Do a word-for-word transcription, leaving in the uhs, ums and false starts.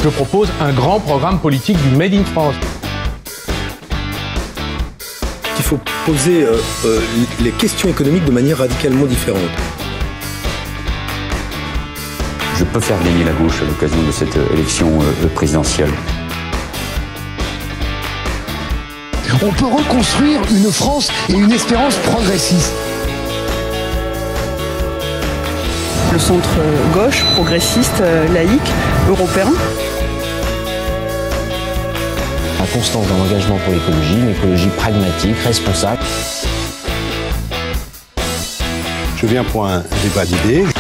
je propose un grand programme politique du Made in France. Il faut poser euh, euh, les questions économiques de manière radicalement différente. Je peux faire gagner la gauche à l'occasion de cette élection euh, présidentielle. On peut reconstruire une France et une espérance progressiste. Le centre gauche, progressiste, laïque, européen. La constance dans l'engagement pour l'écologie, une écologie pragmatique, responsable. Je viens pour un débat d'idées.